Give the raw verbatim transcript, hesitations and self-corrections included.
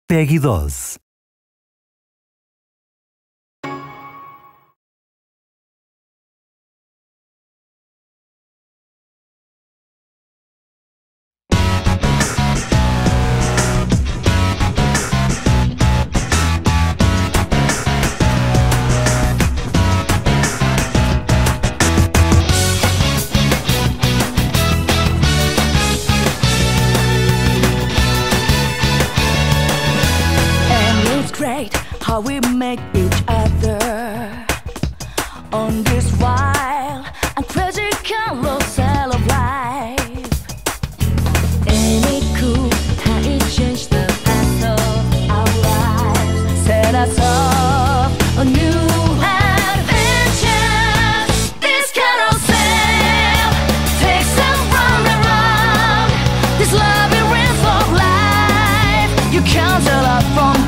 Peggy doze. Great how we make each other on this wild and crazy carousel of life. Ain't it cool how it changed the path of our lives, set us off a new adventure. This carousel takes us round and round this labyrinth of life. You can't tell us from